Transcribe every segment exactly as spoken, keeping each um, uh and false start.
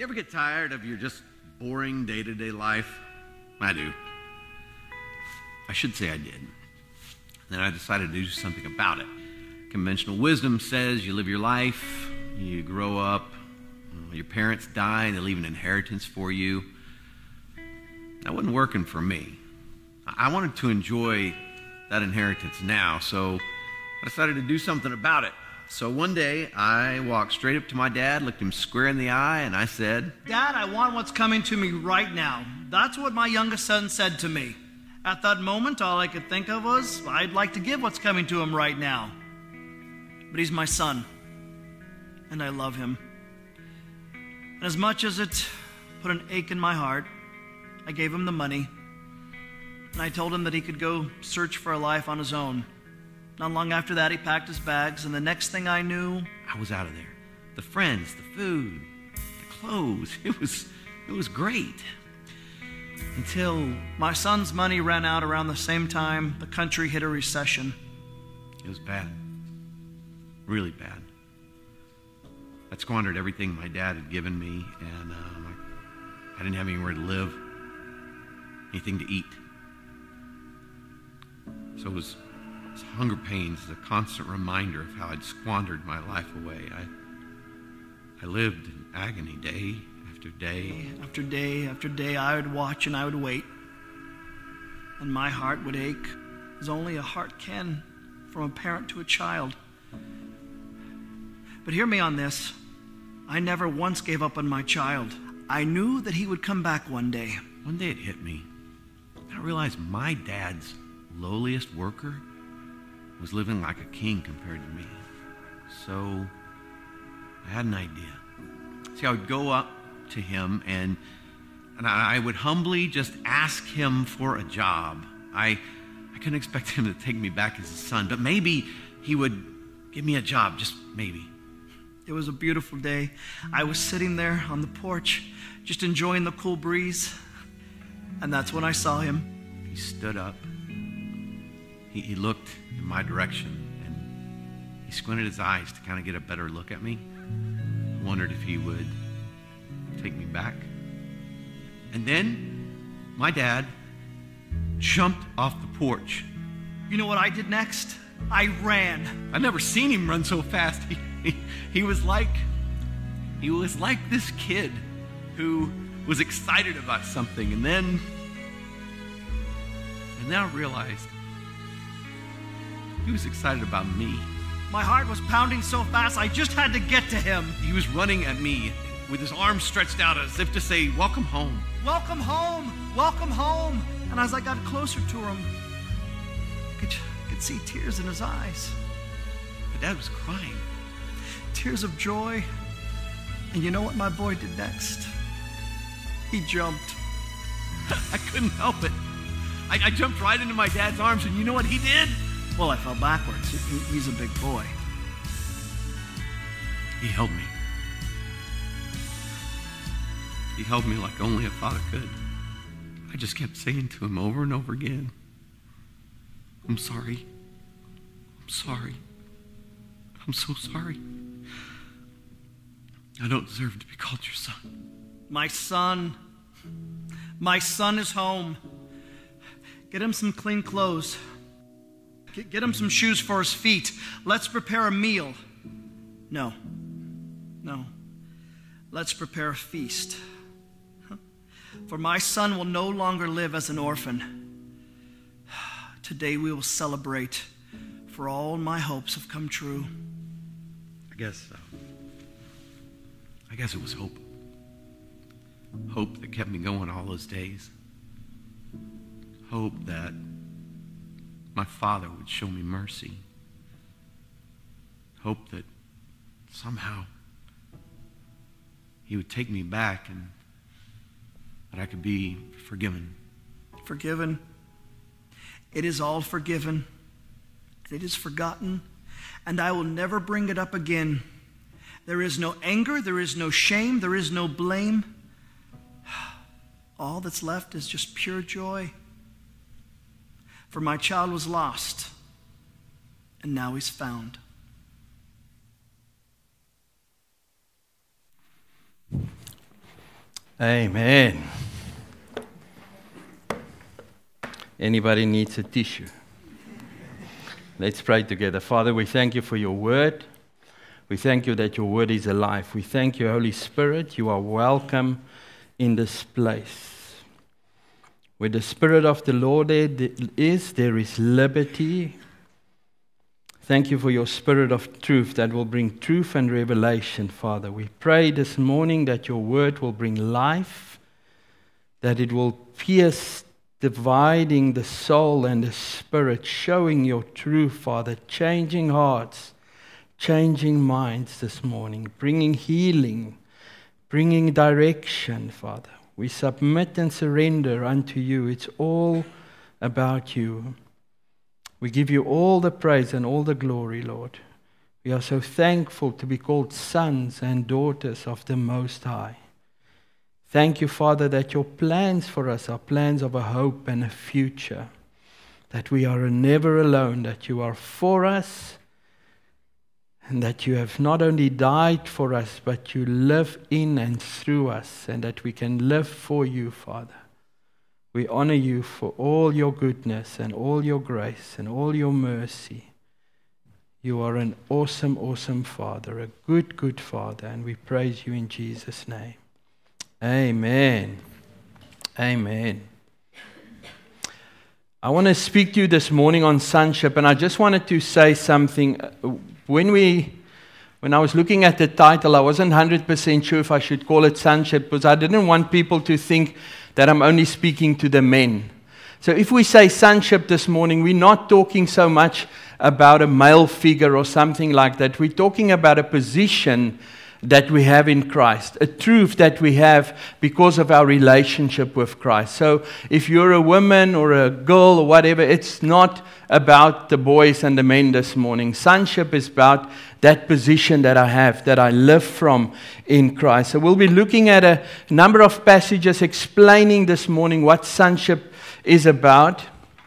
You ever get tired of your just boring day-to-day life? I do. I should say I did. Then I decided to do something about it. Conventional wisdom says you live your life, you grow up, your parents die, they leave an inheritance for you. That wasn't working for me. I wanted to enjoy that inheritance now, so I decided to do something about it. So one day, I walked straight up to my dad, looked him square in the eye, and I said, Dad, I want what's coming to me right now. That's what my youngest son said to me. At that moment, all I could think of was, I'd like to give what's coming to him right now. But he's my son, and I love him. And as much as it put an ache in my heart, I gave him the money, and I told him that he could go search for a life on his own. Not long after that, he packed his bags, and the next thing I knew, I was out of there. The friends, the food, the clothes, it was, it was great. Until my son's money ran out around the same time the country hit a recession. It was bad. Really bad. I squandered everything my dad had given me, and um, I didn't have anywhere to live, anything to eat. So it was, it was hunger pains, a constant reminder of how I'd squandered my life away. I, I lived in agony day after day. After day after day, I would watch and I would wait. And my heart would ache, as only a heart can, from a parent to a child. But hear me on this. I never once gave up on my child. I knew that he would come back one day. One day it hit me. I realized my dad's lowliest worker was living like a king compared to me. So I had an idea. See, I would go up to him and and I would humbly just ask him for a job. I I couldn't expect him to take me back as his son, but maybe he would give me a job, just maybe. It was a beautiful day. I was sitting there on the porch, just enjoying the cool breeze, and that's when I saw him. He stood up. He, he looked in my direction, and he squinted his eyes to kind of get a better look at me. I wondered if he would take me back. And then my dad jumped off the porch. You know what I did next? I ran. I'd never seen him run so fast. He, he, he was like, he was like this kid who was excited about something, and then, and then I realized he was excited about me. My heart was pounding so fast, I just had to get to him. He was running at me with his arms stretched out as if to say, welcome home. Welcome home, welcome home. And as I got closer to him, I could, I could see tears in his eyes. My dad was crying. Tears of joy. And you know what my boy did next? He jumped. I couldn't help it. I, I jumped right into my dad's arms, and you know what he did? Well, I fell backwards. He, he's a big boy. He held me. He held me like only a father could. I just kept saying to him over and over again, I'm sorry. I'm sorry. I'm so sorry. I don't deserve to be called your son. My son. My son is home. Get him some clean clothes. Get, get him some shoes for his feet. Let's prepare a meal. No. No. Let's prepare a feast. For my son will no longer live as an orphan. Today we will celebrate, for all my hopes have come true. I guess so. I guess it was hope. Hope that kept me going all those days. Hope that my father would show me mercy. Hope that somehow he would take me back and that I could be forgiven. Forgiven. It is all forgiven. It is forgotten, and I will never bring it up again. There is no anger, there is no shame, there is no blame. All that's left is just pure joy. For my child was lost, and now he's found. Amen. Anybody needs a tissue? Let's pray together. Father, we thank you for your word. We thank you that your word is alive. We thank you, Holy Spirit. You are welcome in this place. Where the Spirit of the Lord is, there is liberty. Thank you for your Spirit of truth that will bring truth and revelation, Father. We pray this morning that your word will bring life, that it will pierce, dividing the soul and the spirit, showing your truth, Father, changing hearts, changing minds this morning, bringing healing, bringing direction, Father. We submit and surrender unto you. It's all about you. We give you all the praise and all the glory, Lord. We are so thankful to be called sons and daughters of the Most High. Thank you, Father, that your plans for us are plans of a hope and a future, that we are never alone, that you are for us, and that you have not only died for us, but you live in and through us, and that we can live for you, Father. We honor you for all your goodness and all your grace and all your mercy. You are an awesome, awesome Father, a good, good Father, and we praise you in Jesus' name. Amen. Amen. I want to speak to you this morning on sonship, and I just wanted to say something. When we, when I was looking at the title, I wasn't one hundred percent sure if I should call it sonship, because I didn't want people to think that I'm only speaking to the men. So if we say sonship this morning, we're not talking so much about a male figure or something like that. We're talking about a position that we have in Christ, a truth that we have because of our relationship with Christ. So if you're a woman or a girl or whatever, it's not about the boys and the men this morning. Sonship is about that position that I have, that I live from in Christ. So we'll be looking at a number of passages explaining this morning what sonship is about.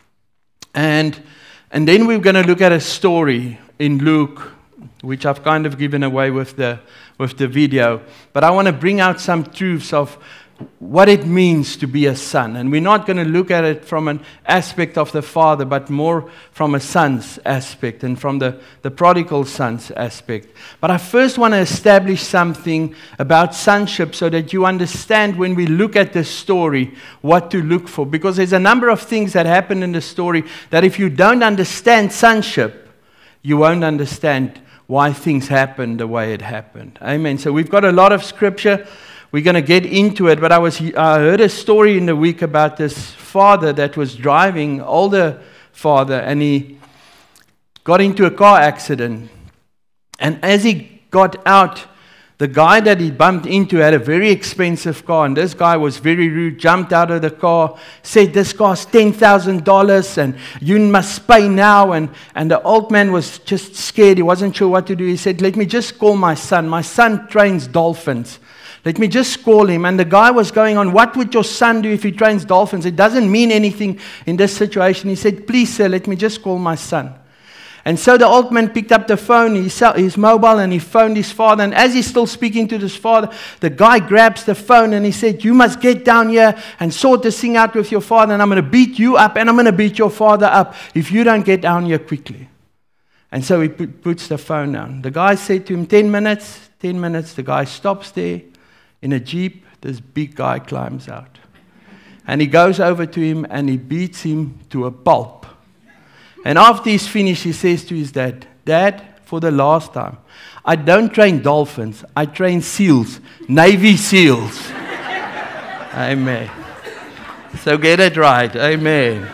And, and then we're going to look at a story in Luke, which I've kind of given away with the with the video. But I want to bring out some truths of what it means to be a son. And we're not going to look at it from an aspect of the father, but more from a son's aspect and from the, the prodigal son's aspect. But I first want to establish something about sonship so that you understand when we look at this story what to look for. Because there's a number of things that happen in the story that if you don't understand sonship, you won't understand why things happened the way it happened. Amen. So we've got a lot of scripture. We're going to get into it. But I was I heard a story in the week about this father that was driving, older father, and he got into a car accident. And as he got out, the guy that he bumped into had a very expensive car, and this guy was very rude, jumped out of the car, said, "This car's ten thousand dollars, and you must pay now." And, and the old man was just scared. He wasn't sure what to do. He said, "Let me just call my son. My son trains dolphins. Let me just call him." And the guy was going on, "What would your son do if he trains dolphins? It doesn't mean anything in this situation." He said, "Please, sir, let me just call my son." And so the old man picked up the phone, his, his mobile, and he phoned his father. And as he's still speaking to this father, the guy grabs the phone and he said, "You must get down here and sort this thing out with your father, and I'm going to beat you up and I'm going to beat your father up if you don't get down here quickly." And so he put, puts the phone down. The guy said to him, ten minutes, ten minutes. The guy stops there in a Jeep. This big guy climbs out. And he goes over to him and he beats him to a pulp. And after he's finished, he says to his dad, "Dad, for the last time, I don't train dolphins, I train seals, Navy SEALs." Amen. So get it right. Amen.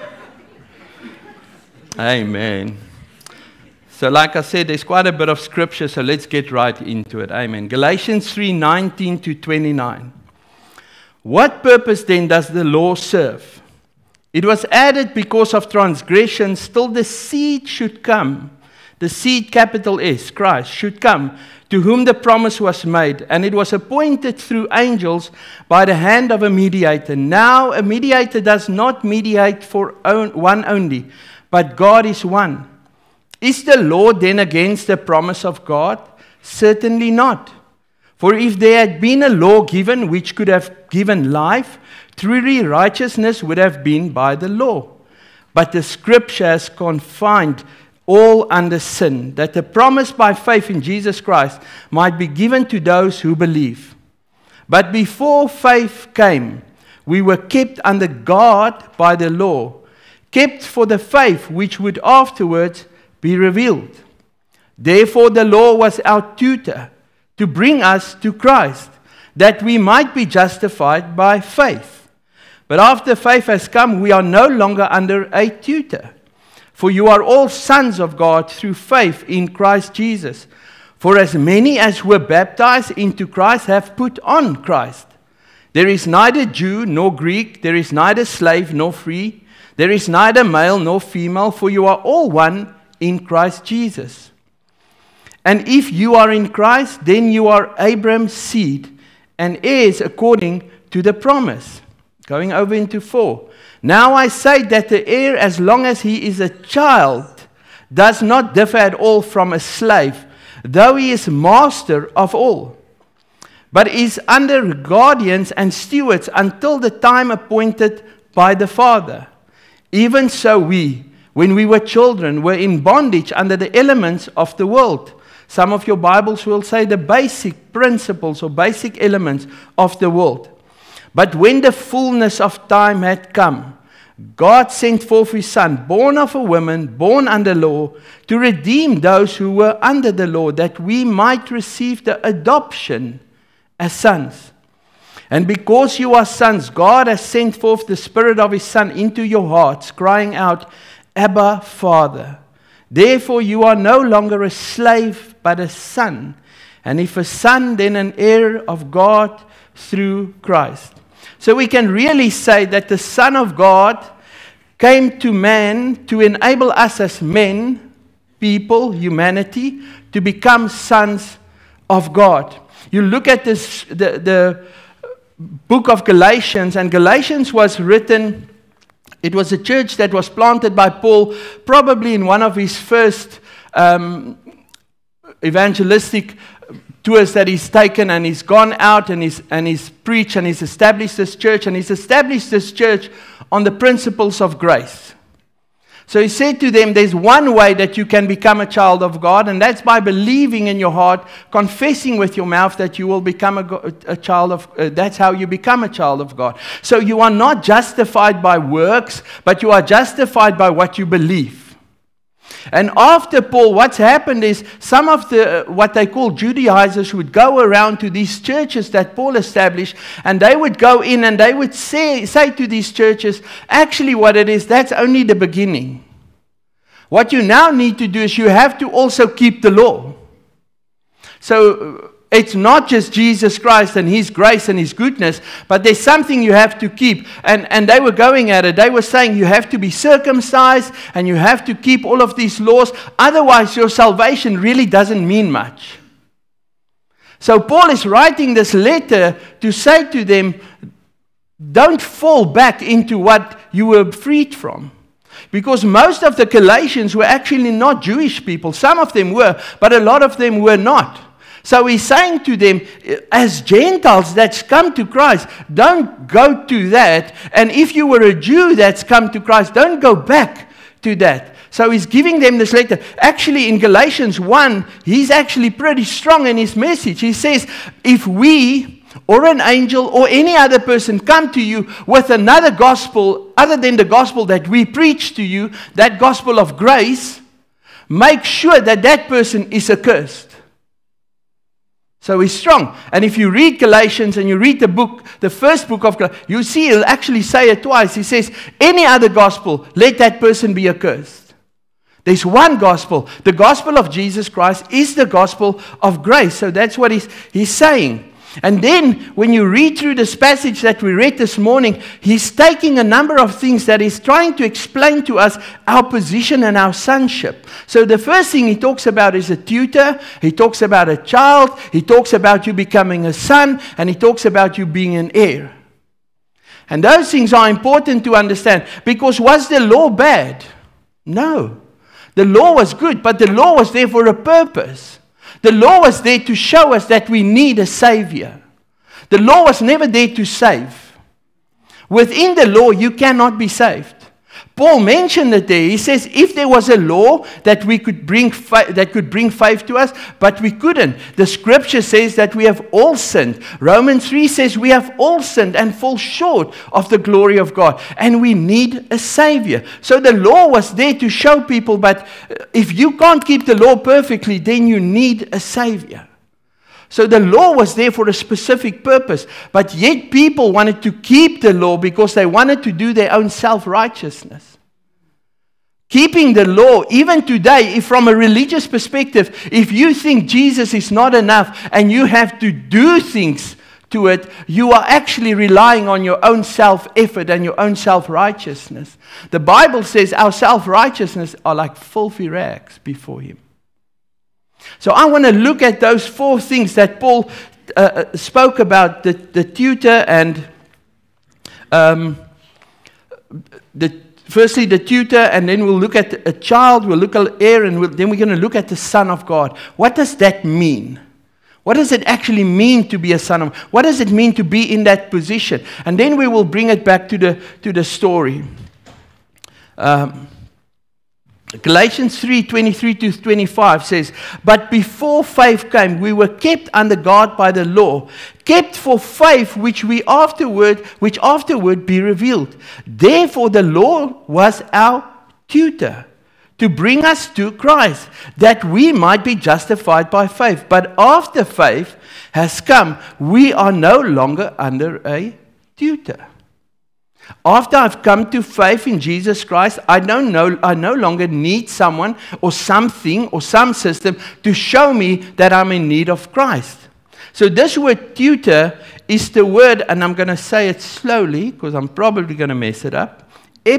Amen. So like I said, there's quite a bit of scripture, so let's get right into it. Amen. Galatians three nineteen to twenty-nine. "What purpose then does the law serve? It was added because of transgression, still the seed should come." The seed, capital S, Christ, should come, to whom the promise was made. And it was appointed through angels by the hand of a mediator. Now a mediator does not mediate for one only, but God is one. Is the law then against the promise of God? Certainly not. For if there had been a law given which could have given life, truly righteousness would have been by the law. But the Scripture has confined all under sin, that the promise by faith in Jesus Christ might be given to those who believe. But before faith came, we were kept under guard by the law, kept for the faith which would afterwards be revealed. Therefore the law was our tutor to bring us to Christ, that we might be justified by faith. But after faith has come, we are no longer under a tutor. For you are all sons of God through faith in Christ Jesus. For as many as were baptized into Christ have put on Christ. There is neither Jew nor Greek, there is neither slave nor free, there is neither male nor female, for you are all one in Christ Jesus. And if you are in Christ, then you are Abraham's seed and heirs according to the promise. Going over into four. Now I say that the heir, as long as he is a child, does not differ at all from a slave, though he is master of all, but is under guardians and stewards until the time appointed by the Father. Even so we, when we were children, were in bondage under the elements of the world. Some of your Bibles will say the basic principles or basic elements of the world. But when the fullness of time had come, God sent forth His Son, born of a woman, born under law, to redeem those who were under the law, that we might receive the adoption as sons. And because you are sons, God has sent forth the Spirit of His Son into your hearts, crying out, Abba, Father. Therefore you are no longer a slave, but a son. And if a son, then an heir of God through Christ. So we can really say that the Son of God came to man to enable us as men, people, humanity, to become sons of God. You look at this, the, the book of Galatians, and Galatians was written, it was a church that was planted by Paul, probably in one of his first um, evangelistic tours that he's taken, and he's gone out and he's, and he's preached and he's established this church, and he's established this church on the principles of grace. So he said to them, there's one way that you can become a child of God, and that's by believing in your heart, confessing with your mouth that you will become a, a child of, uh, that's how you become a child of God. So you are not justified by works, but you are justified by what you believe. And after Paul, what's happened is some of the, what they call Judaizers, would go around to these churches that Paul established, and they would go in and they would say, say to these churches, actually what it is, that's only the beginning. What you now need to do is you have to also keep the law. So it's not just Jesus Christ and His grace and His goodness, but there's something you have to keep. And, and they were going at it. They were saying you have to be circumcised and you have to keep all of these laws. Otherwise, your salvation really doesn't mean much. So Paul is writing this letter to say to them, don't fall back into what you were freed from. Because most of the Galatians were actually not Jewish people. Some of them were, but a lot of them were not. So he's saying to them, as Gentiles that's come to Christ, don't go to that. And if you were a Jew that's come to Christ, don't go back to that. So he's giving them this letter. Actually, in Galatians one, he's actually pretty strong in his message. He says, if we or an angel or any other person come to you with another gospel other than the gospel that we preach to you, that gospel of grace, make sure that that person is accursed. So he's strong. And if you read Galatians and you read the book, the first book of Galatians, you see he'll actually say it twice. He says, any other gospel, let that person be accursed. There's one gospel. The gospel of Jesus Christ is the gospel of grace. So that's what he's, he's saying. And then when you read through this passage that we read this morning, he's taking a number of things that he's trying to explain to us our position and our sonship. So the first thing he talks about is a tutor. He talks about a child. He talks about you becoming a son. And he talks about you being an heir. And those things are important to understand. Because was the law bad? No. The law was good, but the law was there for a purpose. The law was there to show us that we need a Savior. The law was never there to save. Within the law, you cannot be saved. Paul mentioned it there. He says, if there was a law that we could bring fa- that could bring faith to us, but we couldn't. The scripture says that we have all sinned. Romans three says we have all sinned and fall short of the glory of God. And we need a Savior. So the law was there to show people, but if you can't keep the law perfectly, then you need a Savior. So the law was there for a specific purpose, but yet people wanted to keep the law because they wanted to do their own self-righteousness. Keeping the law, even today, if from a religious perspective, if you think Jesus is not enough and you have to do things to it, you are actually relying on your own self-effort and your own self-righteousness. The Bible says our self-righteousness are like filthy rags before Him. So I want to look at those four things that Paul uh, spoke about, the, the tutor and um, the firstly the tutor, and then we'll look at a child, we'll look at heir, and we'll, then we're going to look at the Son of God. What does that mean? What does it actually mean to be a son of God? What does it mean to be in that position? And then we will bring it back to the, to the story. Um, Galatians three, twenty-three to twenty-five says, but before faith came, we were kept under guard by the law, kept for faith which we afterward, which afterward be revealed. Therefore the law was our tutor, to bring us to Christ, that we might be justified by faith. But after faith has come, we are no longer under a tutor. After I've come to faith in Jesus Christ, I don't know, I no longer need someone or something or some system to show me that I'm in need of Christ. So this word tutor is the word, and I'm going to say it slowly because I'm probably going to mess it up,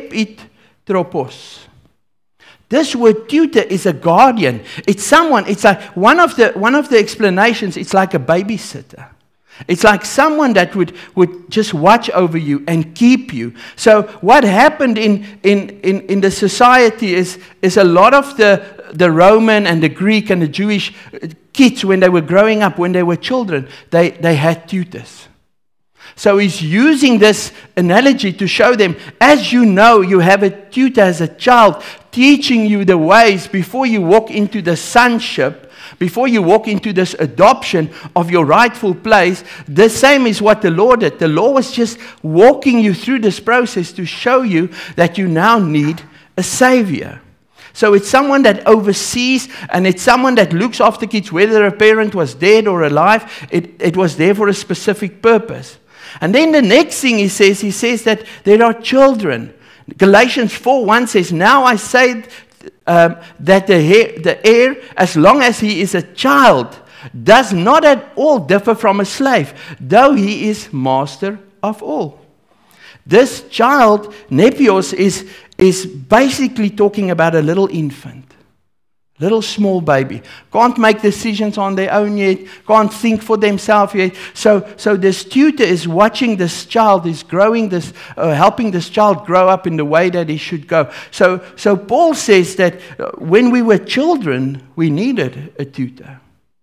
epitropos. This word tutor is a guardian. It's someone, it's like one of the one of the explanations, it's like a babysitter. It's like someone that would, would just watch over you and keep you. So what happened in, in, in, in the society is, is a lot of the, the Roman and the Greek and the Jewish kids, when they were growing up, when they were children, they, they had tutors. So he's using this analogy to show them, as you know, you have a tutor as a child teaching you the ways before you walk into the sonship. Before you walk into this adoption of your rightful place, the same is what the law did. The law was just walking you through this process to show you that you now need a Savior. So it's someone that oversees, and it's someone that looks after kids, whether a parent was dead or alive. It, it was there for a specific purpose. And then the next thing he says, he says that there are children. Galatians four one says, now I say Um, that the heir, the heir, as long as he is a child, does not at all differ from a slave, though he is master of all. This child, nepios, is, is basically talking about a little infant, little small baby. Can't make decisions on their own yet, can't think for themselves yet. So, so this tutor is watching this child, is growing this, uh, helping this child grow up in the way that he should go. So, so Paul says that when we were children, we needed a tutor.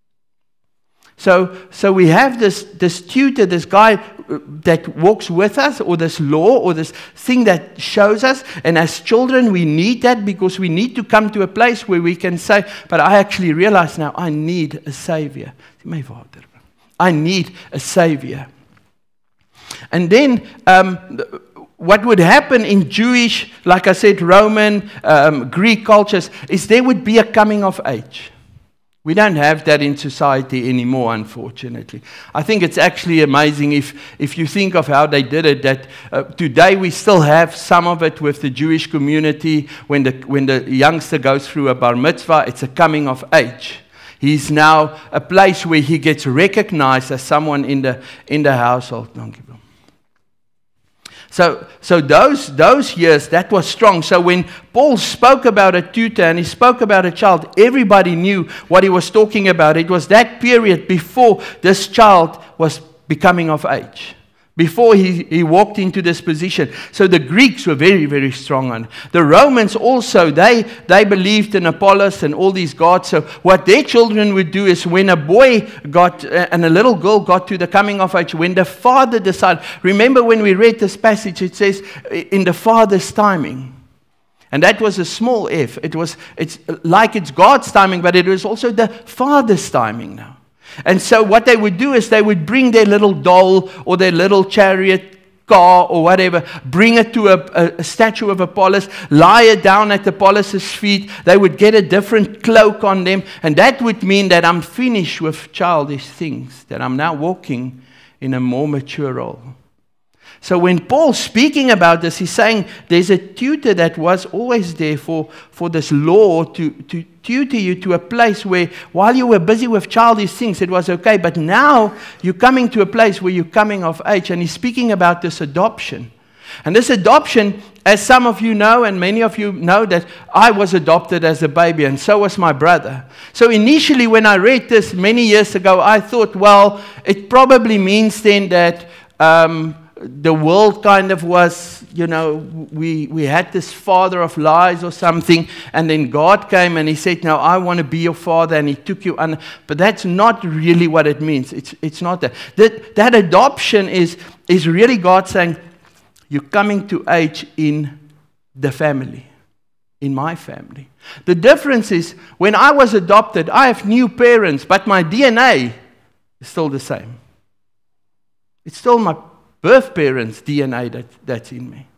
So, so we have this, this tutor, this guy that walks with us, or this law, or this thing that shows us. And as children, we need that because we need to come to a place where we can say, but I actually realize now I need a Savior. I need a Savior. And then um, what would happen in Jewish, like I said, Roman, um, Greek cultures, is there would be a coming of age. We don't have that in society anymore, unfortunately. I think it's actually amazing if, if you think of how they did it, that uh, today we still have some of it with the Jewish community. When the, when the youngster goes through a bar mitzvah, it's a coming of age. He's now a place where he gets recognized as someone in the, in the household. Thank you. So, so those, those years, that was strong. So when Paul spoke about a tutor and he spoke about a child, everybody knew what he was talking about. It was that period before this child was becoming of age, before he, he walked into this position. So the Greeks were very, very strong on it. The Romans also, they, they believed in Apollos and all these gods. So what their children would do is when a boy got, uh, and a little girl got to the coming of age, when the father decided, remember when we read this passage, it says, in the father's timing. And that was a small f. It was, it's like it's God's timing, but it was also the father's timing now. And so what they would do is they would bring their little doll or their little chariot car or whatever, bring it to a, a, a statue of Apollos, lie it down at Apollos' feet. They would get a different cloak on them, and that would mean that I'm finished with childish things, that I'm now walking in a more mature role. So when Paul's speaking about this, he's saying there's a tutor that was always there for, for this law to, to tutor you to a place where while you were busy with childish things, it was okay. But now you're coming to a place where you're coming of age. And he's speaking about this adoption. And this adoption, as some of you know, and many of you know, that I was adopted as a baby, and so was my brother. So initially when I read this many years ago, I thought, well, it probably means then that Um, the world kind of was, you know, we, we had this father of lies or something, and then God came and he said, now I want to be your father, and he took you under. But that's not really what it means. It's, it's not that. That, that adoption is, is really God saying, you're coming to age in the family, in my family. The difference is, when I was adopted, I have new parents, but my D N A is still the same. It's still my birth parents' D N A that, that's in me.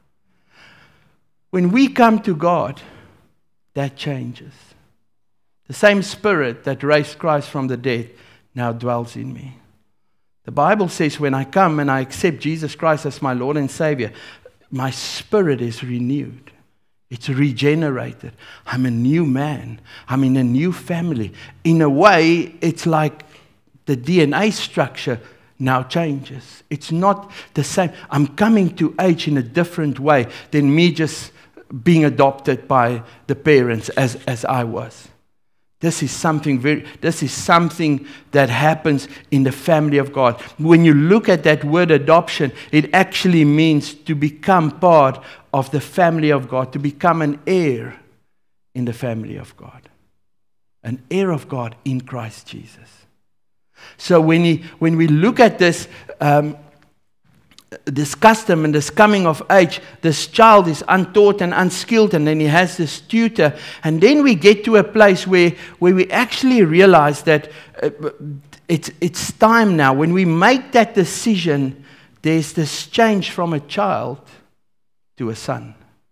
When we come to God, that changes. The same Spirit that raised Christ from the dead now dwells in me. The Bible says when I come and I accept Jesus Christ as my Lord and Savior, my spirit is renewed. It's regenerated. I'm a new man. I'm in a new family. In a way, it's like the D N A structure now changes. It's not the same. I'm coming to age in a different way than me just being adopted by the parents as, as I was. This is something very, this is something that happens in the family of God. When you look at that word adoption, it actually means to become part of the family of God, to become an heir in the family of God. An heir of God in Christ Jesus. So when, he, when we look at this, um, this custom and this coming of age, this child is untaught and unskilled, and then he has this tutor. And then we get to a place where, where we actually realize that uh, it's, it's time now. When we make that decision, there's this change from a child to a son.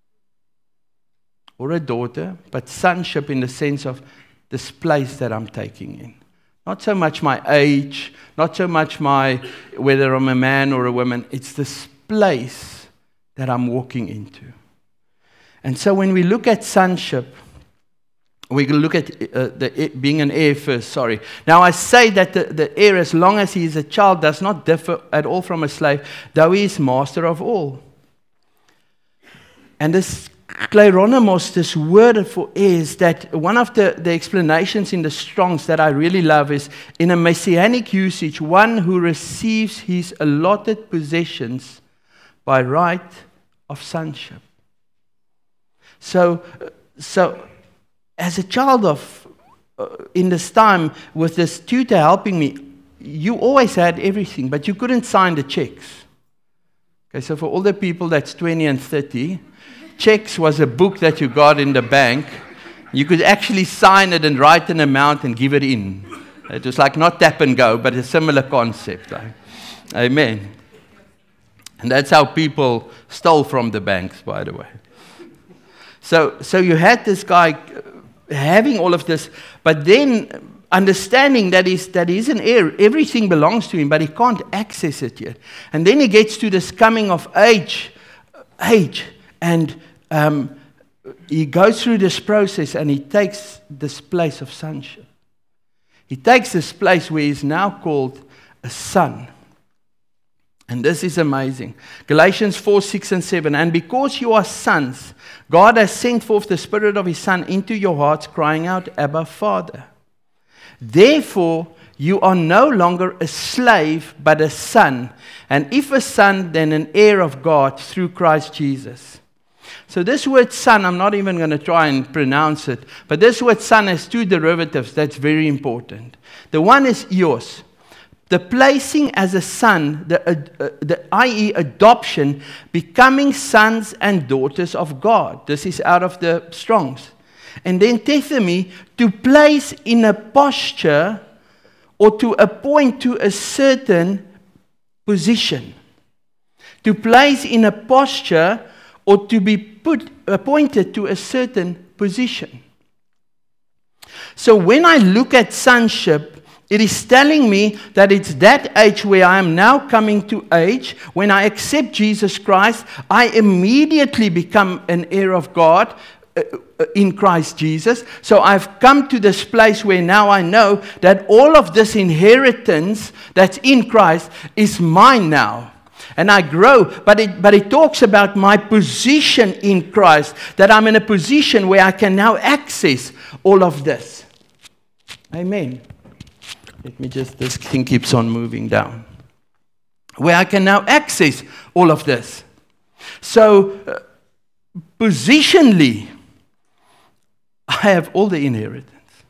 Or a daughter, but sonship in the sense of this place that I'm taking in. Not so much my age, not so much my whether I'm a man or a woman. It's this place that I'm walking into. And so when we look at sonship, we look at uh, the, being an heir first, sorry. Now I say that the, the heir, as long as he is a child, does not differ at all from a slave, though he is master of all. And this Kleronomos, this word for is that one of the, the explanations in the Strongs that I really love is, in a messianic usage, one who receives his allotted possessions by right of sonship. So, so as a child of, uh, in this time, with this tutor helping me, you always had everything, but you couldn't sign the checks. Okay, so for all the people that's twenty and thirty, checks was a book that you got in the bank. You could actually sign it and write an amount and give it in. It was like not tap and go, but a similar concept. Right? Amen. And that's how people stole from the banks, by the way. So, so you had this guy having all of this, but then understanding that he's, that he's an heir, everything belongs to him, but he can't access it yet. And then he gets to this coming of age, age, and um, he goes through this process and he takes this place of sonship. He takes this place where he's now called a son. And this is amazing. Galatians four, six and seven. And because you are sons, God has sent forth the Spirit of His Son into your hearts, crying out, Abba, Father. Therefore, you are no longer a slave, but a son. And if a son, then an heir of God through Christ Jesus. So this word son, I'm not even going to try and pronounce it, but this word son has two derivatives that's very important. The one is ios, the placing as a son, the, uh, the that is adoption, becoming sons and daughters of God. This is out of the Strong's. And then tethemi, to place in a posture or to appoint to a certain position. To place in a posture or to be put appointed to a certain position. So when I look at sonship, it is telling me that it's that age where I am now coming to age. When I accept Jesus Christ, I immediately become an heir of God uh, in Christ Jesus. So I've come to this place where now I know that all of this inheritance that's in Christ is mine now. And I grow, but it, but it talks about my position in Christ, that I'm in a position where I can now access all of this. Amen. Let me just, this thing keeps on moving down. Where I can now access all of this. So, uh, positionally, I have all the inheritance.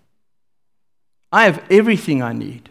I have everything I need.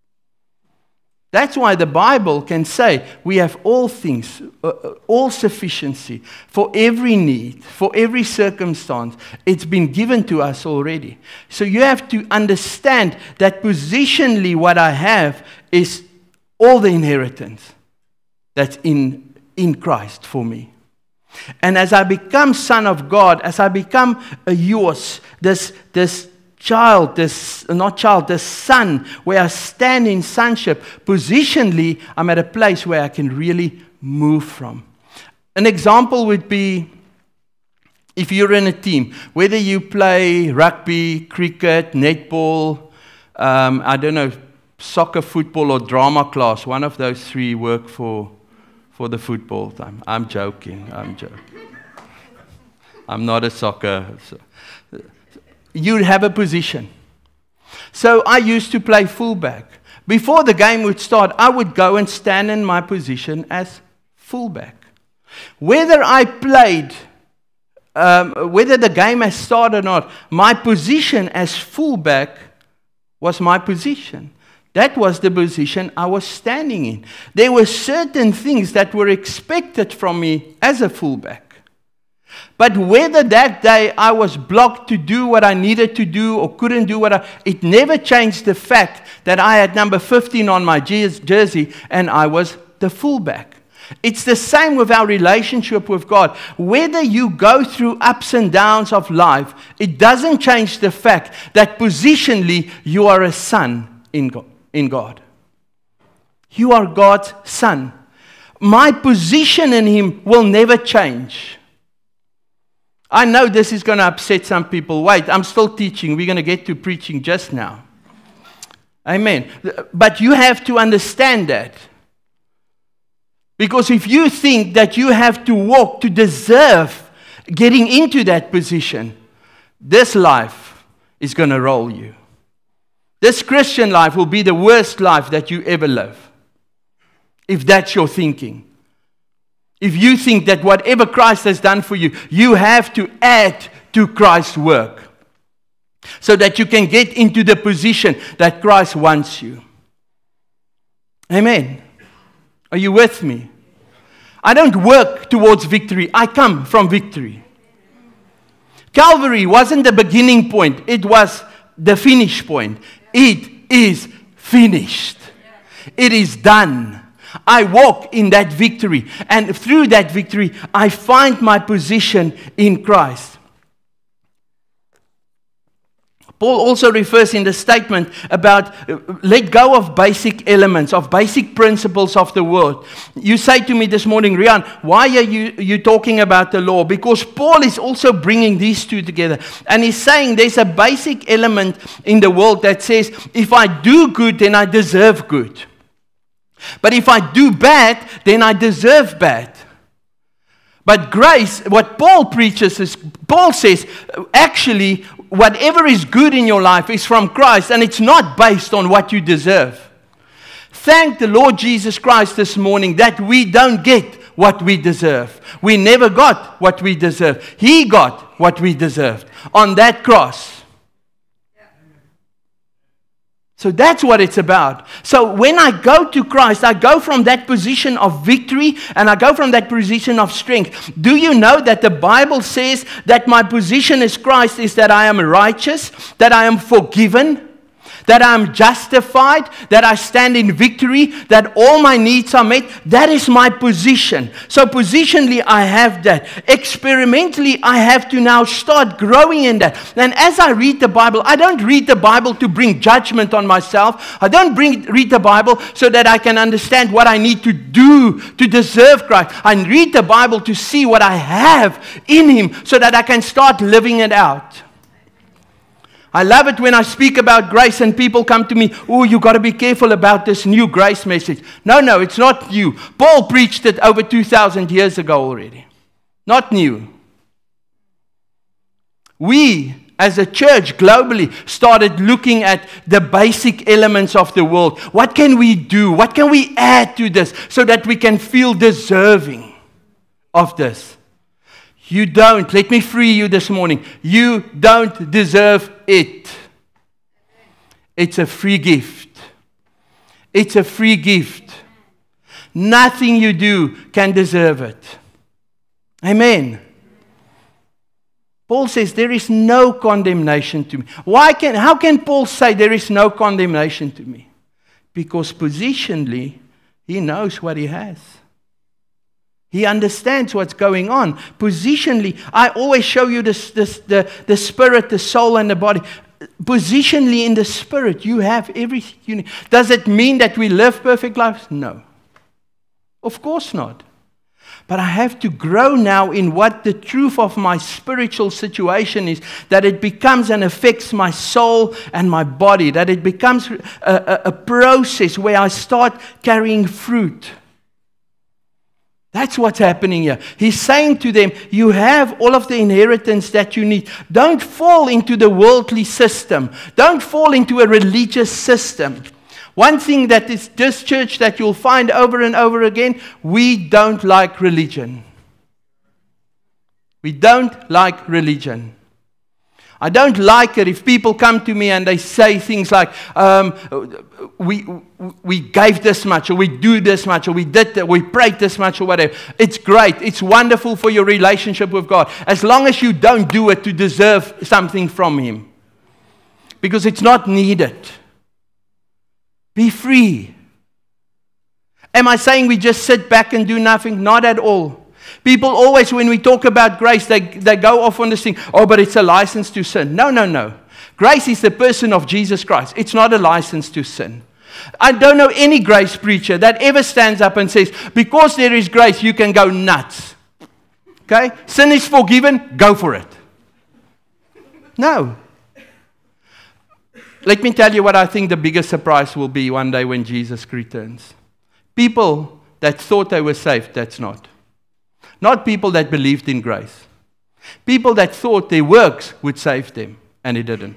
That's why the Bible can say we have all things, uh, all sufficiency for every need, for every circumstance. It's been given to us already. So you have to understand that positionally what I have is all the inheritance that's in, in Christ for me. And as I become son of God, as I become a yours, this, this child, this, not child, the son, where I stand in sonship, positionally, I'm at a place where I can really move from. An example would be, if you're in a team, whether you play rugby, cricket, netball, um, I don't know, soccer, football, or drama class, one of those three work for, for the football time. I'm joking, I'm joking. I'm not a soccer... So. You have a position. So I used to play fullback. Before the game would start, I would go and stand in my position as fullback. Whether I played, um, whether the game has started or not, my position as fullback was my position. That was the position I was standing in. There were certain things that were expected from me as a fullback. But whether that day I was blocked to do what I needed to do or couldn't do what I... It never changed the fact that I had number fifteen on my jersey and I was the fullback. It's the same with our relationship with God. Whether you go through ups and downs of life, it doesn't change the fact that positionally you are a son in God. In God. You are God's son. My position in Him will never change. I know this is going to upset some people. Wait, I'm still teaching. We're going to get to preaching just now. Amen. But you have to understand that. Because if you think that you have to walk to deserve getting into that position, this life is going to roll you. This Christian life will be the worst life that you ever live. If that's your thinking. If you think that whatever Christ has done for you, you have to add to Christ's work so that you can get into the position that Christ wants you. Amen. Are you with me? I don't work towards victory. I come from victory. Calvary wasn't the beginning point. It was the finish point. It is finished. It is done. I walk in that victory, and through that victory, I find my position in Christ. Paul also refers in the statement about uh, let go of basic elements, of basic principles of the world. You say to me this morning, Rian, why are you, you talking about the law? Because Paul is also bringing these two together. And he's saying there's a basic element in the world that says, if I do good, then I deserve good. But if I do bad, then I deserve bad. But grace, what Paul preaches is, Paul says, actually, whatever is good in your life is from Christ, and it's not based on what you deserve. Thank the Lord Jesus Christ this morning that we don't get what we deserve. We never got what we deserve. He got what we deserved on that cross. So that's what it's about. So when I go to Christ, I go from that position of victory and I go from that position of strength. Do you know that the Bible says that my position as Christ is that I am righteous, that I am forgiven, that I am justified, that I stand in victory, that all my needs are met? That is my position. So positionally, I have that. Experimentally, I have to now start growing in that. And as I read the Bible, I don't read the Bible to bring judgment on myself. I don't bring, read the Bible so that I can understand what I need to do to deserve Christ. I read the Bible to see what I have in Him so that I can start living it out. I love it when I speak about grace and people come to me, oh, you got to be careful about this new grace message. No, no, it's not new. Paul preached it over two thousand years ago already. Not new. We, as a church globally, started looking at the basic elements of the world. What can we do? What can we add to this so that we can feel deserving of this? You don't. Let me free you this morning. You don't deserve it. It's a free gift. It's a free gift. Nothing you do can deserve it. Amen. Paul says there is no condemnation to me. Why can, how can Paul say there is no condemnation to me? Because positionally, he knows what he has. He understands what's going on. Positionally, I always show you this, this, the, the spirit, the soul, and the body. Positionally in the spirit, you have everything you need. Does it mean that we live perfect lives? No. Of course not. But I have to grow now in what the truth of my spiritual situation is, that it becomes and affects my soul and my body, that it becomes a, a, a process where I start carrying fruit. That's what's happening here. He's saying to them, you have all of the inheritance that you need. Don't fall into the worldly system. Don't fall into a religious system. One thing that is this church that you'll find over and over again, we don't like religion. We don't like religion. I don't like it if people come to me and they say things like, um, we we gave this much, or we do this much, or we did that, we prayed this much, or whatever. It's great. It's wonderful for your relationship with God, as long as you don't do it to deserve something from Him. Because it's not needed. Be free. Am I saying we just sit back and do nothing? Not at all. People always, when we talk about grace, they, they go off on this thing, oh, but it's a license to sin. No, no, no. Grace is the person of Jesus Christ. It's not a license to sin. I don't know any grace preacher that ever stands up and says, because there is grace, you can go nuts. Okay? Sin is forgiven, go for it. No. Let me tell you what I think the biggest surprise will be one day when Jesus returns. People that thought they were saved, that's not. Not people that believed in grace. People that thought their works would save them, and it didn't.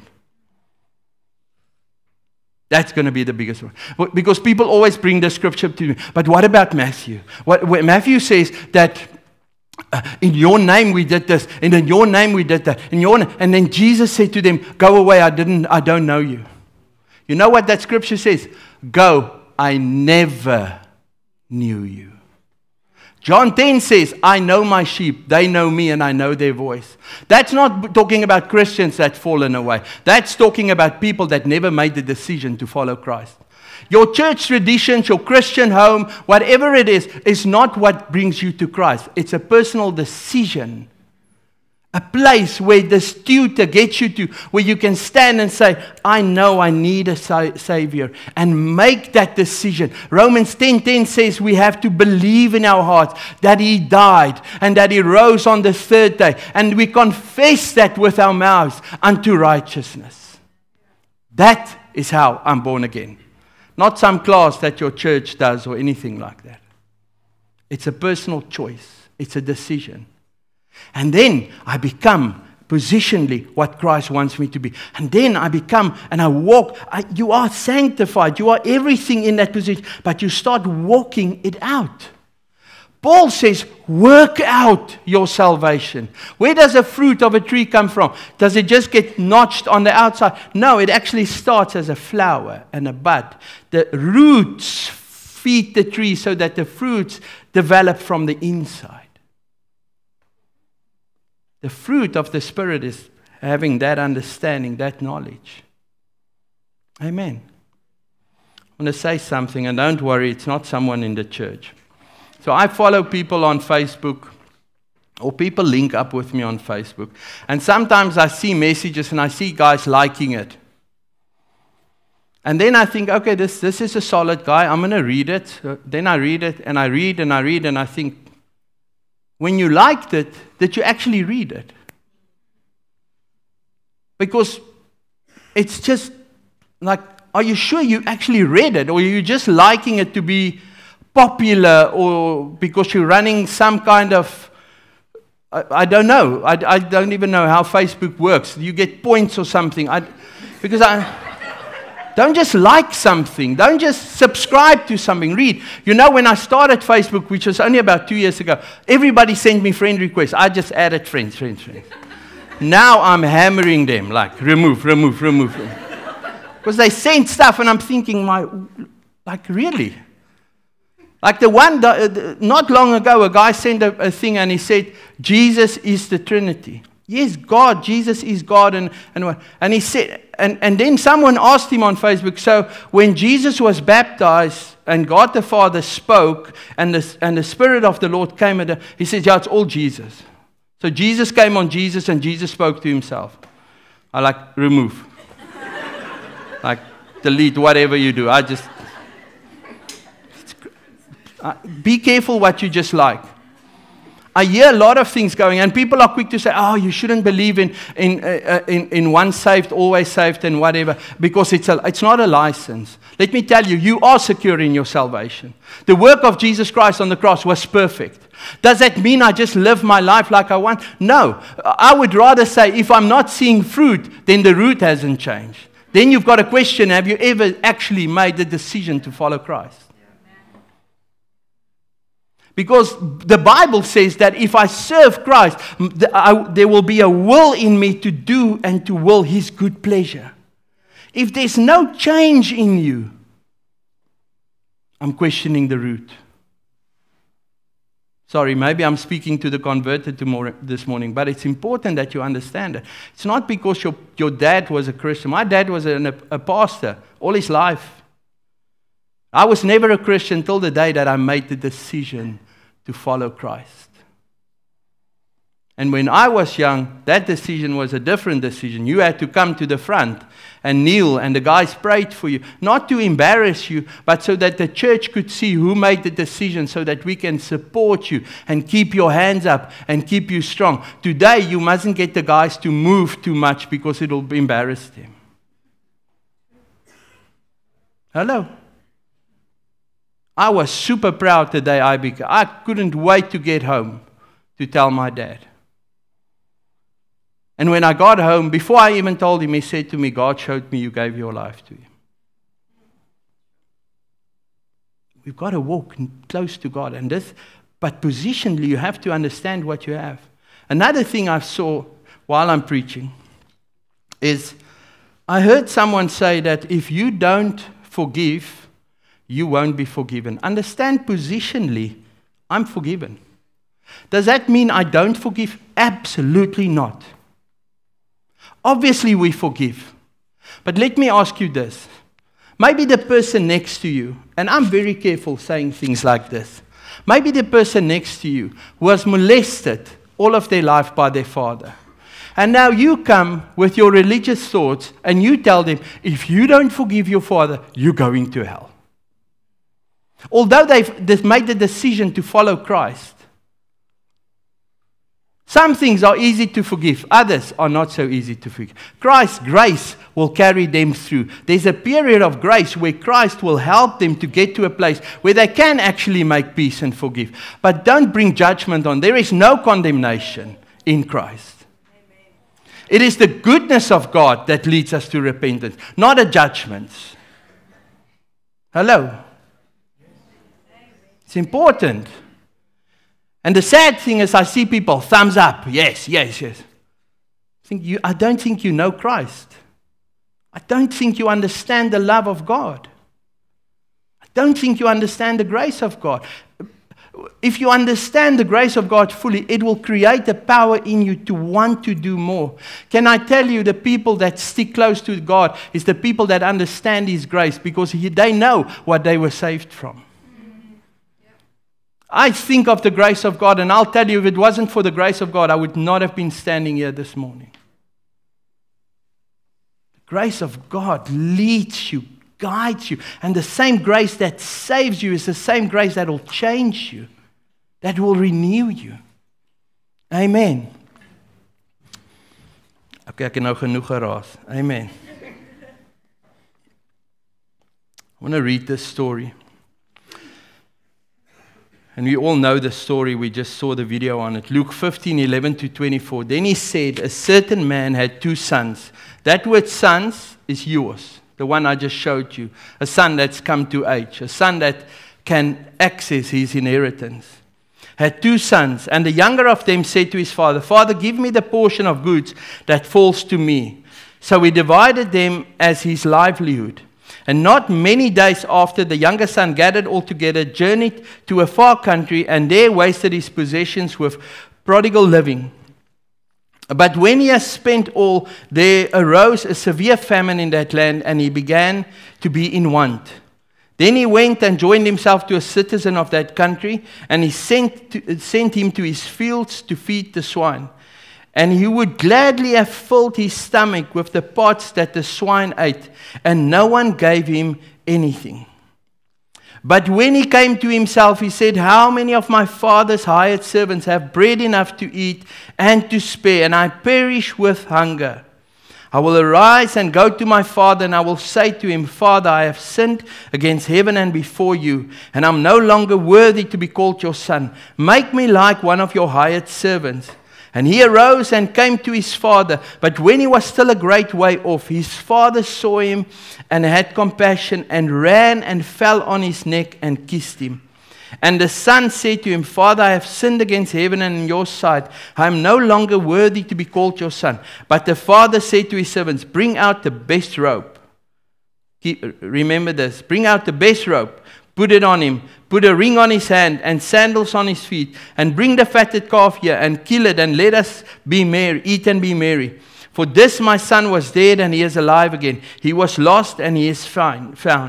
That's going to be the biggest one. Because people always bring the scripture to me. But what about Matthew? What, what Matthew says that uh, in your name we did this, and in your name we did that, in your and then Jesus said to them, "Go away, I didn't, I don't know you." You know what that scripture says? Go, I never knew you. John ten says, I know my sheep, they know me, and I know their voice. That's not talking about Christians that fallen away. That's talking about people that never made the decision to follow Christ. Your church traditions, your Christian home, whatever it is, is not what brings you to Christ. It's a personal decision. A place where this tutor gets you to, where you can stand and say, I know I need a sa- Savior, and make that decision. Romans ten ten says we have to believe in our hearts that He died and that He rose on the third day, and we confess that with our mouths unto righteousness. That is how I'm born again. Not some class that your church does or anything like that. It's a personal choice. It's a decision. And then I become positionally what Christ wants me to be. And then I become, and I walk. I, you are sanctified. You are everything in that position. But you start walking it out. Paul says, work out your salvation. Where does the fruit of a tree come from? Does it just get notched on the outside? No, it actually starts as a flower and a bud. The roots feed the tree so that the fruits develop from the inside. The fruit of the Spirit is having that understanding, that knowledge. Amen. I want to say something, and don't worry, it's not someone in the church. So I follow people on Facebook, or people link up with me on Facebook. And sometimes I see messages and I see guys liking it. And then I think, okay, this, this is a solid guy. I'm going to read it. So then I read it, and I read, and I read, and I think, when you liked it, did you actually read it? Because it's just like, are you sure you actually read it? Or are you just liking it to be popular, or because you're running some kind of, I, I don't know. I, I don't even know how Facebook works. You get points or something. I, because I... Don't just like something. Don't just subscribe to something. Read. You know, when I started Facebook, which was only about two years ago, everybody sent me friend requests. I just added friends, friends, friends. Now I'm hammering them, like, remove, remove, remove. Because they sent stuff, and I'm thinking, my, like, really? Like the one, not long ago, a guy sent a, a thing, and he said, Jesus is the Trinity. Yes, God, Jesus is God, and and and he said, and, and then someone asked him on Facebook, so when Jesus was baptized and God the Father spoke, and the and the Spirit of the Lord came, and he said, yeah, it's all Jesus. So Jesus came on Jesus, and Jesus spoke to himself. I like remove, like delete, whatever you do. I just uh, be careful what you just like. I hear a lot of things going, and people are quick to say, oh, you shouldn't believe in in uh, in, in once saved, always saved, and whatever, because it's, a, it's not a license. Let me tell you, you are secure in your salvation. The work of Jesus Christ on the cross was perfect. Does that mean I just live my life like I want? No. I would rather say, if I'm not seeing fruit, then the root hasn't changed. Then you've got a question, have you ever actually made the decision to follow Christ? Because the Bible says that if I serve Christ, there will be a will in me to do and to will His good pleasure. If there's no change in you, I'm questioning the root. Sorry, maybe I'm speaking to the converted tomorrow, this morning, but it's important that you understand it. It's not because your, your dad was a Christian. My dad was a, a pastor all his life. I was never a Christian till the day that I made the decision to follow Christ. And when I was young, that decision was a different decision. You had to come to the front and kneel, and the guys prayed for you, not to embarrass you, but so that the church could see who made the decision, so that we can support you and keep your hands up and keep you strong. Today, you mustn't get the guys to move too much because it'll embarrass them. Hello? I was super proud the day I became. I couldn't wait to get home to tell my dad. And when I got home, before I even told him, he said to me, God showed me you gave your life to Him. We've got to walk close to God. And this, but positionally, you have to understand what you have. Another thing I saw while I'm preaching is I heard someone say that if you don't forgive, you won't be forgiven. Understand positionally, I'm forgiven. Does that mean I don't forgive? Absolutely not. Obviously we forgive. But let me ask you this. Maybe the person next to you, and I'm very careful saying things like this. Maybe the person next to you was molested all of their life by their father. And now you come with your religious thoughts and you tell them, if you don't forgive your father, you're going to hell. Although they've, they've made the decision to follow Christ, some things are easy to forgive, others are not so easy to forgive. Christ's grace will carry them through. There's a period of grace where Christ will help them to get to a place where they can actually make peace and forgive. But don't bring judgment on. There is no condemnation in Christ. Amen. It is the goodness of God that leads us to repentance, not a judgment. Hello? It's important. And the sad thing is I see people, thumbs up, yes, yes, yes. I, think you, I don't think you know Christ. I don't think you understand the love of God. I don't think you understand the grace of God. If you understand the grace of God fully, it will create the power in you to want to do more. Can I tell you, the people that stick close to God is the people that understand His grace, because he, they know what they were saved from. I think of the grace of God, and I'll tell you, if it wasn't for the grace of God, I would not have been standing here this morning. The grace of God leads you, guides you. And the same grace that saves you is the same grace that will change you, that will renew you. Amen. Okay, ek het nou genoeg geraas. Amen. I want to read this story. And we all know the story. We just saw the video on it. Luke fifteen, eleven to twenty-four. Then he said, a certain man had two sons. That word sons is yours. The one I just showed you. A son that's come to age. A son that can access his inheritance. Had two sons. And the younger of them said to his father, Father, give me the portion of goods that falls to me. So he divided them as his livelihood. And not many days after, the younger son gathered all together, journeyed to a far country, and there wasted his possessions with prodigal living. But when he had spent all, there arose a severe famine in that land, and he began to be in want. Then he went and joined himself to a citizen of that country, and he sent, to, sent him to his fields to feed the swine. And he would gladly have filled his stomach with the pods that the swine ate, and no one gave him anything. But when he came to himself, he said, how many of my father's hired servants have bread enough to eat and to spare, and I perish with hunger? I will arise and go to my father, and I will say to him, Father, I have sinned against heaven and before you, and I'm no longer worthy to be called your son. Make me like one of your hired servants. And he arose and came to his father. But when he was still a great way off, his father saw him and had compassion, and ran and fell on his neck and kissed him. And the son said to him, Father, I have sinned against heaven and in your sight. I am no longer worthy to be called your son. But the father said to his servants, bring out the best robe. Keep, remember this. Bring out the best robe. Put it on him. Put a ring on his hand and sandals on his feet. And bring the fatted calf here and kill it, and let us be merry, eat and be merry. For this my son was dead and he is alive again. He was lost and he is find, found.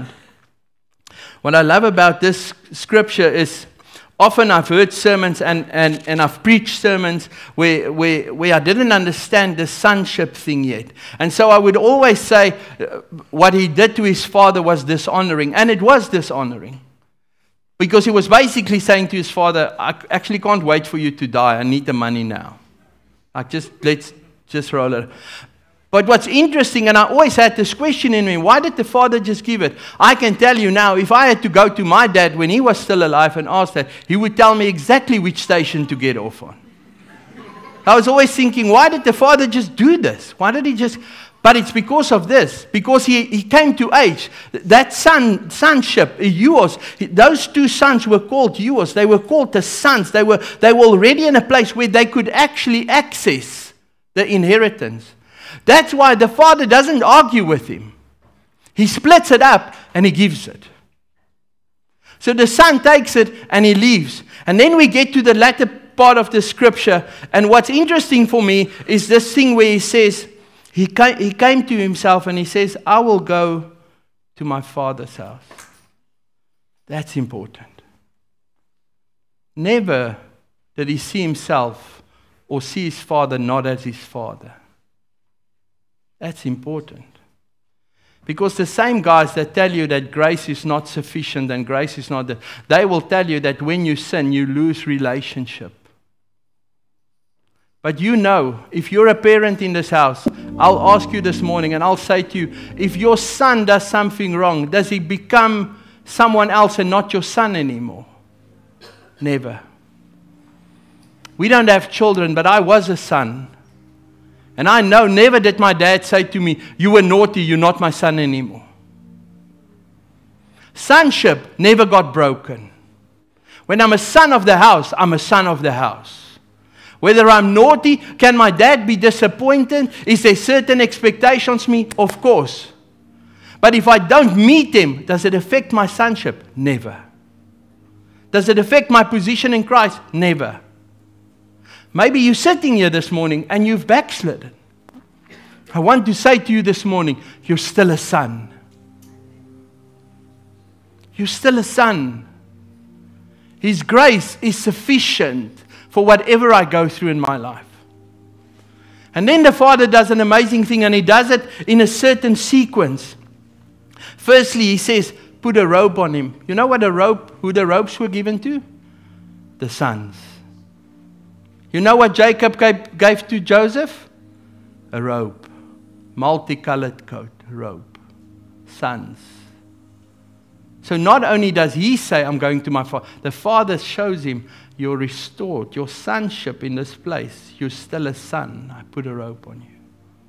What I love about this scripture is, often I've heard sermons and, and, and I've preached sermons where, where, where I didn't understand the sonship thing yet. And so I would always say uh, what he did to his father was dishonoring. And it was dishonoring. Because he was basically saying to his father, I actually can't wait for you to die. I need the money now. Like just, let's just roll it. But what's interesting, and I always had this question in me, why did the father just give it? I can tell you now, if I had to go to my dad when he was still alive and ask that, he would tell me exactly which station to get off on. I was always thinking, why did the father just do this? Why did he just... But it's because of this, because he, he came to age. That son, sonship, yours, those two sons were called yours. They were called the sons. They were, they were already in a place where they could actually access the inheritance. That's why the father doesn't argue with him. He splits it up and he gives it. So the son takes it and he leaves. And then we get to the latter part of the scripture. And what's interesting for me is this thing where he says, he came, he came to himself and he says, I will go to my father's house. That's important. Never did he see himself or see his father not as his father. That's important. Because the same guys that tell you that grace is not sufficient and grace is not, the, they will tell you that when you sin, you lose relationship. But you know, if you're a parent in this house, I'll ask you this morning and I'll say to you, if your son does something wrong, does he become someone else and not your son anymore? Never. We don't have children, but I was a son. And I know never did my dad say to me, you were naughty, you're not my son anymore. Sonship never got broken. When I'm a son of the house, I'm a son of the house. Whether I'm naughty, can my dad be disappointed? Is there certain expectations of me? Of course. But if I don't meet him, does it affect my sonship? Never. Does it affect my position in Christ? Never. Maybe you're sitting here this morning and you've backslidden. I want to say to you this morning, you're still a son. You're still a son. His grace is sufficient for whatever I go through in my life. And then the Father does an amazing thing, and He does it in a certain sequence. Firstly, He says, put a robe on him. You know what a robe, who the robes were given to? The sons. You know what Jacob gave, gave to Joseph? A robe. Multicolored coat, robe. Sons. So not only does he say, I'm going to my father, the Father shows him, you're restored, your sonship in this place. You're still a son. I put a robe on you.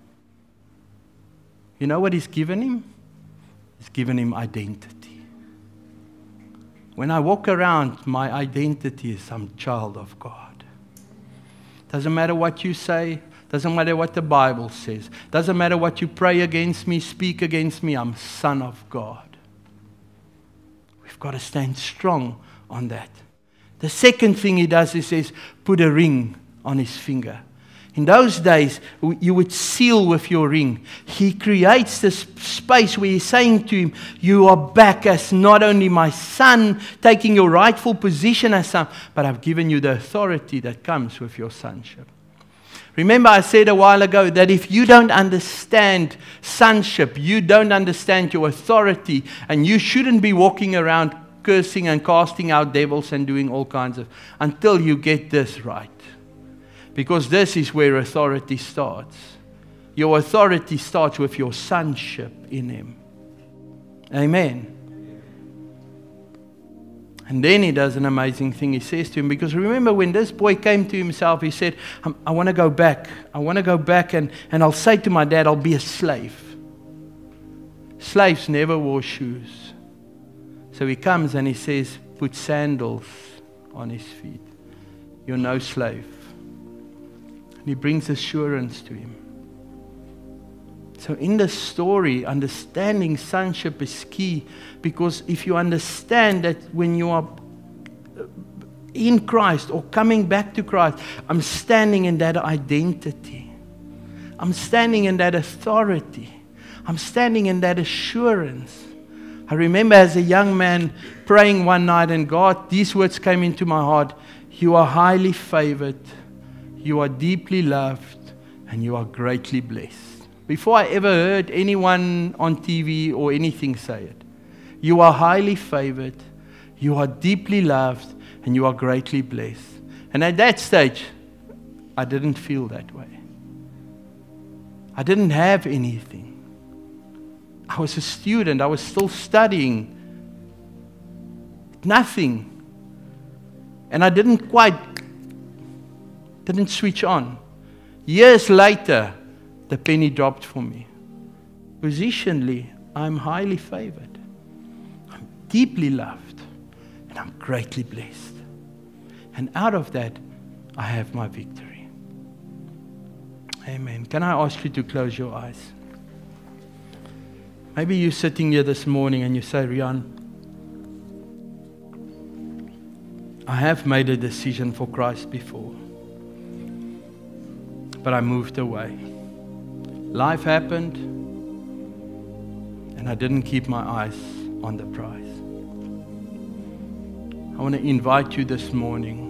You know what He's given him? He's given him identity. When I walk around, my identity is I'm a child of God. Doesn't matter what you say. Doesn't matter what the Bible says. Doesn't matter what you pray against me, speak against me. I'm son of God. We've got to stand strong on that. The second thing He does, He says, put a ring on his finger. In those days, you would seal with your ring. He creates this space where He's saying to him, you are back as not only my son, taking your rightful position as son, but I've given you the authority that comes with your sonship. Remember, I said a while ago that if you don't understand sonship, you don't understand your authority, and you shouldn't be walking around cursing and casting out devils and doing all kinds of, until you get this right. Because this is where authority starts. Your authority starts with your sonship in Him. Amen. And then He does an amazing thing. He says to him, because remember when this boy came to himself, he said, I want to go back. I want to go back and, and I'll say to my dad, I'll be a slave. Slaves never wore shoes. So he comes and he says, put sandals on his feet. You're no slave. And he brings assurance to him. So in this story, understanding sonship is key, because if you understand that when you are in Christ or coming back to Christ, I'm standing in that identity. I'm standing in that authority. I'm standing in that assurance. I remember as a young man praying one night, and God, these words came into my heart. You are highly favored. You are deeply loved, and you are greatly blessed. Before I ever heard anyone on T V or anything say it. You are highly favored, you are deeply loved, and you are greatly blessed. And at that stage, I didn't feel that way. I didn't have anything. I was a student, I was still studying. Nothing. And I didn't quite, didn't switch on. Years later, the penny dropped for me. Positionally, I'm highly favored. I'm deeply loved. And I'm greatly blessed. And out of that, I have my victory. Amen. Can I ask you to close your eyes? Maybe you're sitting here this morning and you say, Rian, I have made a decision for Christ before. But I moved away. Life happened, and I didn't keep my eyes on the prize. I want to invite you this morning.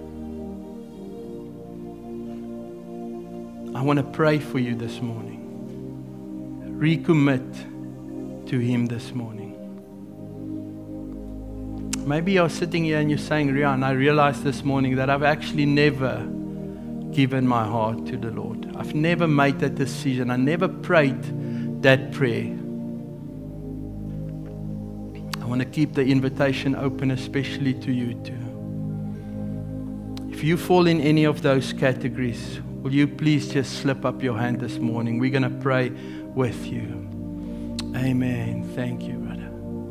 I want to pray for you this morning. Recommit to Him this morning. Maybe you're sitting here and you're saying, Rian, I realized this morning that I've actually never given my heart to the Lord. I've never made that decision. I never prayed that prayer. I want to keep the invitation open, especially to you too. If you fall in any of those categories, will you please just slip up your hand this morning? We're going to pray with you. Amen. Thank you, brother.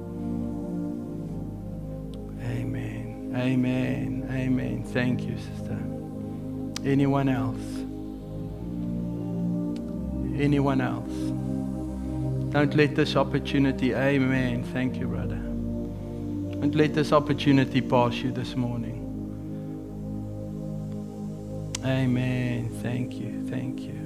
Amen. Amen. Amen. Thank you, sister. Anyone else? Anyone else? Don't let this opportunity, amen. Thank you, brother. Don't let this opportunity pass you this morning. Amen. Thank you. Thank you.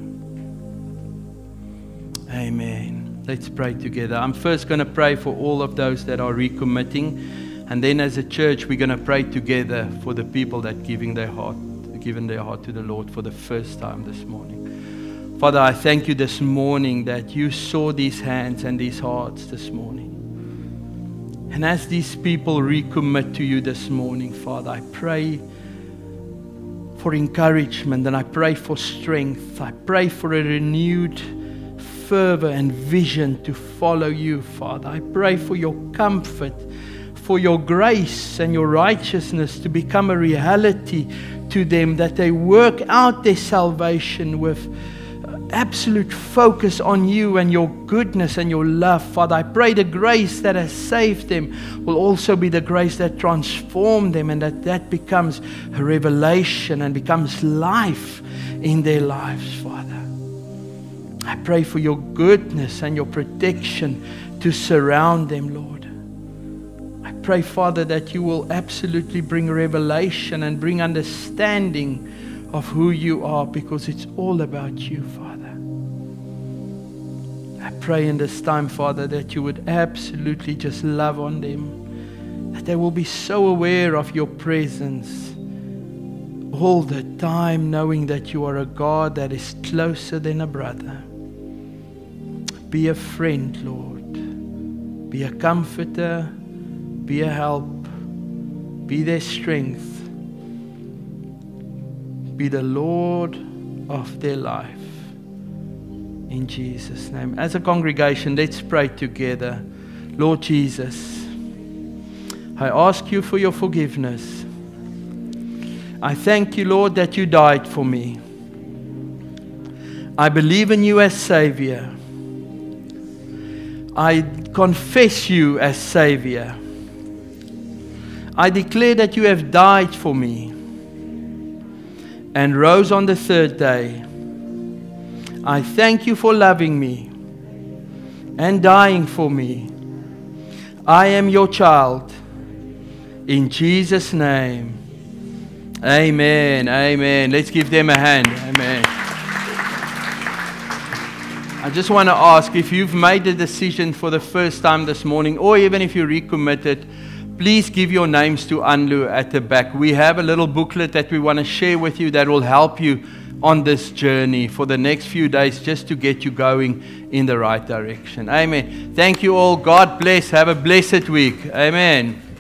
Amen. Let's pray together. I'm first going to pray for all of those that are recommitting. And then as a church, we're going to pray together for the people that giving their heart, given their heart to the Lord for the first time this morning. Father, I thank you this morning that you saw these hands and these hearts this morning. And as these people recommit to you this morning, Father, I pray for encouragement and I pray for strength. I pray for a renewed fervor and vision to follow you, Father. I pray for your comfort, for your grace and your righteousness to become a reality to them, that they work out their salvation with absolute focus on you and your goodness and your love. Father, I pray the grace that has saved them will also be the grace that transformed them, and that that becomes a revelation and becomes life in their lives, Father. I pray for your goodness and your protection to surround them, Lord. I pray, Father, that you will absolutely bring revelation and bring understanding of who you are, because it's all about you, Father. I pray in this time, Father, that you would absolutely just love on them, that they will be so aware of your presence all the time, knowing that you are a God that is closer than a brother. Be a friend, Lord. Be a comforter. Be a help. Be their strength. Be the Lord of their life. In Jesus' name. As a congregation, let's pray together. Lord Jesus, I ask you for your forgiveness. I thank you, Lord, that you died for me. I believe in you as Savior. I confess you as Savior. I declare that you have died for me and rose on the third day. I thank you for loving me and dying for me. I am your child. In Jesus' name. Amen. Amen. Let's give them a hand. Amen. I just want to ask, if you've made the decision for the first time this morning, or even if you recommitted, please give your names to Anlu at the back. We have a little booklet that we want to share with you that will help you on this journey for the next few days, just to get you going in the right direction. Amen. Thank you all. God bless. Have a blessed week. Amen.